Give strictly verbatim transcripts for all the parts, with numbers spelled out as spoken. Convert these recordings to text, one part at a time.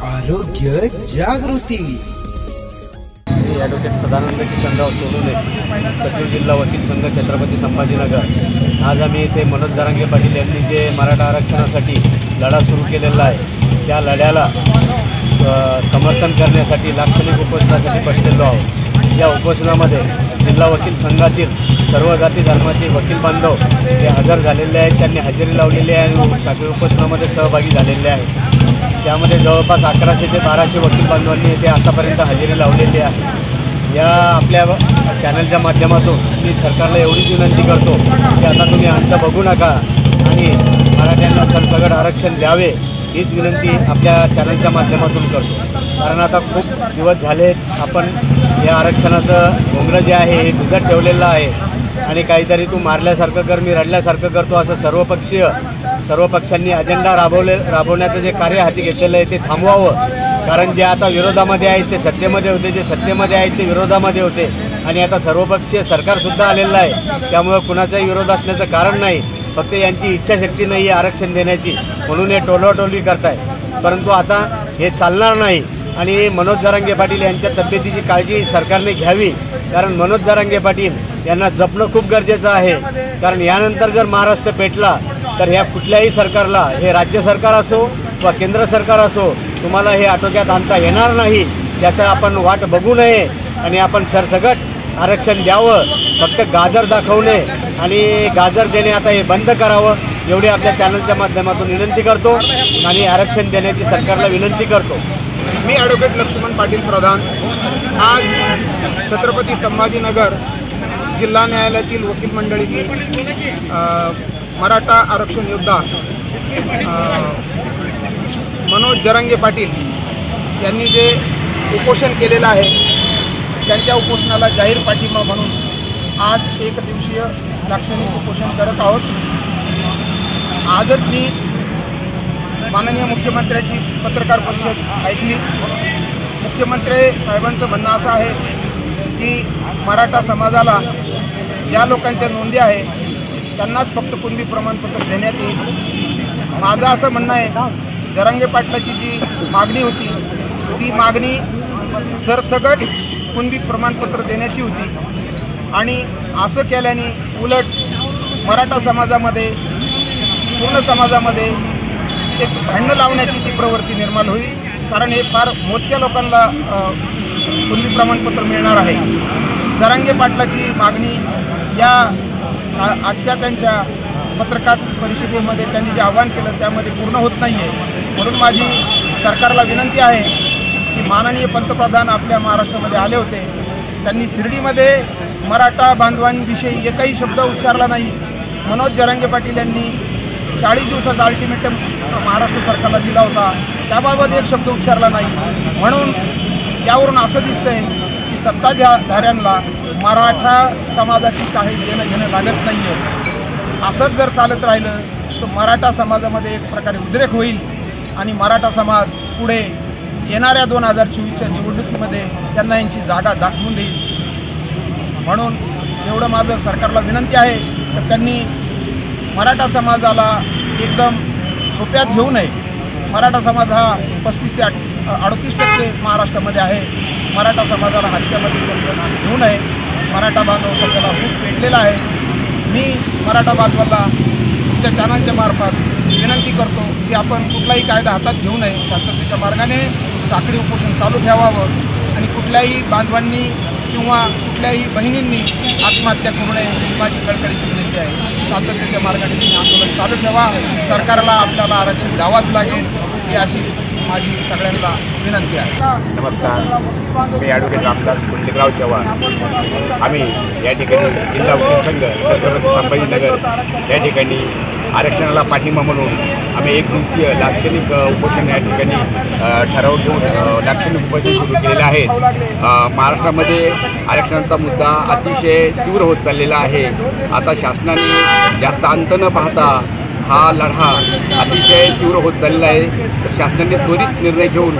आरोग्य जागृती। मी ॲडव्होकेट सदानंद किसनराव सोनवणे, सचिव जिल्हा वकील संघ छत्रपती संभाजीनगर। आज आम्ही इथे मनोज जरांगे पाटील यांनी जे मराठा आरक्षणासाठी लढा सुरू केलेला आहे त्या लढ्याला समर्थन करण्यासाठी लाक्षणिक उपोषणासाठी बसलेलो आहोत। या उपोषणामध्ये जिल्हा वकील संघातील सर्व जाती धर्माचे वकील बांधव हे हजर झालेले आहेत। त्यांनी हजेरी लावलेली आहे आणि साखळी उपोषणामध्ये सहभागी झालेले आहेत। त्यामध्ये जवळपास अकराशे ते बाराशे वकील बांधवांनी येथे आतापर्यंत हजेरी लावलेली आहे। या आपल्या चॅनलच्या माध्यमातून मी सरकारला एवढीच विनंती करतो की आता तुम्ही अंत बघू नका आणि मराठ्यांना सरसकट आरक्षण द्यावे, हीच विनंती आपल्या चॅनलच्या माध्यमातून करतो। कारण आता खूप दिवस झाले आपण या आरक्षणाचं घोंगडं जे आहे हे भिजत ठेवलेलं आहे आणि काहीतरी तू मारल्यासारखं कर, मी रडल्यासारखं करतो असं सर्वपक्षीय सर्व पक्षांनी अजेंडा राबवले राबवण्याचं जे कार्य हाती घेतलेलं आहे ते थांबवावं। कारण जे आता विरोधामध्ये आहेत ते सत्तेमध्ये होते, जे सत्तेमध्ये आहेत ते विरोधामध्ये होते आणि आता सर्वपक्षीय सरकारसुद्धा आलेलं आहे। त्यामुळं कुणाचाही विरोध असण्याचं कारण नाही, फक्त यांची इच्छाशक्ती नाही आहे आरक्षण देण्याची, म्हणून हे टोलवाटोलवी करताय। परंतु आता हे चालणार नाही आणि मनोज जरांगे पाटील यांच्या तब्येतीची काळजी सरकारने घ्यावी। कारण मनोज जरांगे पाटील यांना जपणं खूप गरजेचं आहे। कारण यानंतर जर महाराष्ट्र पेटला तर ह्या कुठल्याही सरकारला, हे राज्य सरकार असो वा केंद्र सरकार असो, तुम्हाला हे आटोक्यात आणता येणार नाही। त्याचा आपण वाट बघू नये आणि आपण सरसकट आरक्षण द्यावं। फक्त गाजर दाखवणे आणि गाजर देणे आता हे बंद करावं, एवढी आपल्या चॅनलच्या माध्यमातून विनंती करतो आणि आरक्षण देण्याची सरकारला विनंती करतो। मी ॲडव्होकेट लक्ष्मण पाटील प्रधान आज छत्रपती संभाजीनगर जिल्हा न्यायालयातील वकील मंडळींनी मराठा आरक्षण योद्धा मनोज जरांगे पाटील यांनी जे उपोषण केलेलं आहे त्यांच्या उपोषणाला जाहीर पाठिंबा म्हणून आज एक दिवसीय लाक्षणिक उपोषण करत आहोत। आजच मी माननीय मुख्यमंत्र्यांची पत्रकार परिषद ऐकली। मुख्यमंत्री साहेबांचं म्हणणं असं आहे की मराठा समाजाला ज्या लोकांच्या नोंदी आहे त्यांनाच फक्त कुणबी प्रमाणपत्र देण्यात येईल। माझं असं म्हणणं आहे जरांगे पाटलाची जी मागणी होती ती मागणी सरसकट कुणबी प्रमाणपत्र देण्याची होती आणि असं केल्याने उलट मराठा समाजामध्ये, पूर्ण समाजामध्ये एक भांडणं लावण्याची ती प्रवृत्ती निर्माण होईल। कारण हे फार मोजक्या लोकांना कुणबी प्रमाणपत्र मिळणार आहे। जरांगे पाटलाची मागणी या आजच्या त्यांच्या पत्रकार परिषदेमध्ये त्यांनी जे आवाहन केलं त्यामध्ये पूर्ण होत नाही आहे। म्हणून माझी सरकारला विनंती आहे की माननीय पंतप्रधान आपल्या महाराष्ट्रामध्ये आले होते, त्यांनी शिर्डीमध्ये मराठा बांधवांविषयी एकही शब्द उच्चारला नाही। मनोज जरांगे पाटील यांनी चाळीस दिवसाचा अल्टिमेटम महाराष्ट्र सरकारला दिला होता, त्याबाबत एक शब्द उच्चारला नाही। म्हणून यावरून असं दिसतंय की सत्ताधाऱ्यांना मराठा समाजाची काही देणं घेणं लागत नाही आहे। असंच जर चालत राहिलं तर मराठा समाजामध्ये एक प्रकारे उद्रेक होईल आणि मराठा समाज पुढे येणाऱ्या दोन हजार चोवीसच्या निवडणुकीमध्ये त्यांना यांची जागा दाखवून देईल। म्हणून एवढं माझं सरकारला विनंती आहे तर त्यांनी मराठा समाजाला एकदम सोप्यात घेऊ नये। मराठा समाज हा पस्तीस ते अडतीस टक्के महाराष्ट्रामध्ये आहे। मराठा समाजाला हातच्यामध्ये समजून घेऊ नये। मराठा बांधव सध्याला खूप पेटलेला आहे। मी मराठा बांधवाला तुमच्या चॅनलच्या मार्फत विनंती करतो की आपण कुठलाही कायदा हातात घेऊ नये, शांततेच्या मार्गाने साखळी उपोषण चालू ठेवावं आणि कुठल्याही बांधवांनी किंवा कुठल्याही बहिणींनी आत्महत्या करू नये ही माझी कळकळीची विनंती आहे। शांततेच्या मार्गाने तुम्ही आंदोलन चालू ठेवा, सरकारला आपल्याला आरक्षण द्यावाच लागेल ही अशी माझी सगळ्यांना विनंती आहे। नमस्कार, मी ॲडव्होकेट रामदास कुंडलिकराव चव्हाण। आम्ही या ठिकाणी जिल्हा वकील संघ छत्रपती संभाजीनगर या ठिकाणी आरक्षणाला पाठिंबा म्हणून आम्ही एक दिवसीय लाक्षणिक उपोषण या ठिकाणी ठराव घेऊन लाक्षणिक उपोषण सुरू केलेले आहे। महाराष्ट्रामध्ये आरक्षणाचा मुद्दा अतिशय तीव्र होत चाललेला आहे। आता शासनाने जास्त अंत न पाहता हा लढा अतिशय तीव्र होत चाललेला आहे, तर शासनाने त्वरित निर्णय घेऊन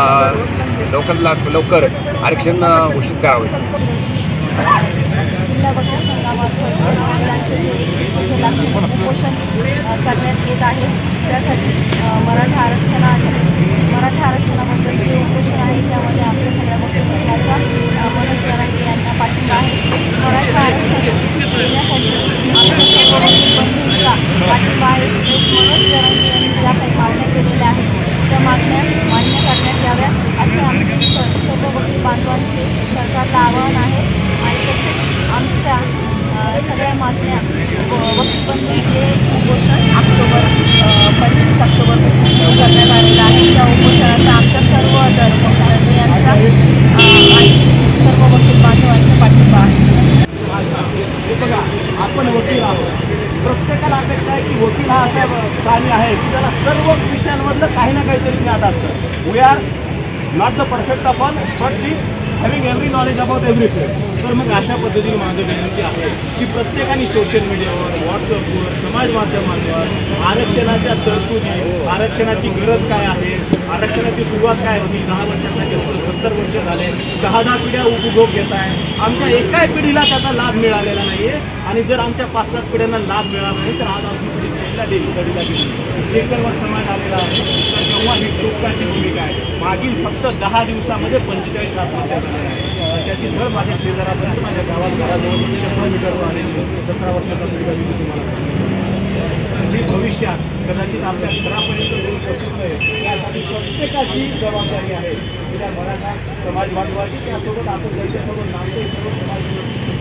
लवकर लवकर आरक्षण घोषित करावे। भक्ती संघामार्फत महिलांचं जे एकतीस लाक्षणिक उपोषण अ, करण्यात येत आहे. त्यासाठी अ, मराठा आरक्षणा मराठा आरक्षणाबद्दल जे उपोषण आहे त्यामध्ये आमच्या सगळ्या भक्ती संघाचा अ, मनोज जरांगे यांना पाठिंबा आहे. मराठा आरक्षण देण्यासाठी आमच्या सर्व बंधूंचा पाठिंबा आहे. मनोज जरांगे यांनी ज्या काही मागण्या केलेल्या आहेत त्या मागण्या मान्य करण्यात याव्या असे आमचे स सर्व वकील बांधवांचे सरकारला आवाहन आहे. आणि तसेच आमच्या अ, सगळ्या मागण्या वकील बंधूंचे उपोषण ऑक्टोबर पंचवीस ऑक्टोबरपासून सुरू करण्यात आलेलं आहे. त्या उपोषणाचा आमच्या सर्व धर्मयांचा आणि सर्व वकील बांधवांचा पाठिंबा आहे. बघा, आपण वकील आहोत. प्रत्येकाला अपेक्षा आहे की वकील हा असा प्राणी आहे की त्याला सर्व विषयांमधलं काही ना काहीतरी ज्ञात असतं. We are not the perfect of all but the having every knowledge about everything. तर मग अशा पद्धतीने माझं विनंती आहे की प्रत्येकाने सोशल मीडियावर, व्हॉट्सअपवर, समाज माध्यमांवर आरक्षणाच्या तरतुदी, आरक्षणाची गरज काय आहे, आरक्षणाची सुरुवात काय होती, दहा वर्षासाठी सत्तर वर्ष झाले, दहा दहा पिढ्या उपभोग घेत आहे. आमच्या एकाही पिढीला त्याचा लाभ मिळालेला नाही आहे. आणि जर आमच्या पाच सात पिढ्यांना लाभ मिळाला नाही तर आज आमची पिढी पहिल्या देवीकडीला गेली. शेकरवर समाज आलेला आहे. तर तेव्हा ही टोकाची भूमिका आहे. मागील फक्त दहा दिवसामध्ये पंचेचाळीस आत्महत्या झाल्या आहेत. त्याची धड माझ्या शेजारापर्यंत माझ्या गावात घराजवळ शंभर मीटरवर आलेली सतरा वर्षाचा पिढीला मी तुम्हाला जी भविष्यात कदाचित आपल्या घरापर्यंत येऊन पोहोचत आहे त्यासाठी प्रत्येकाची जबाबदारी आहे. तिला मराठा समाज बांधवाची त्यासोबत आपण त्यांच्यासोबत नामतो सर्व समाज.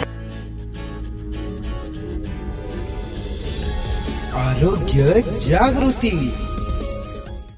आरोग्य जागृती.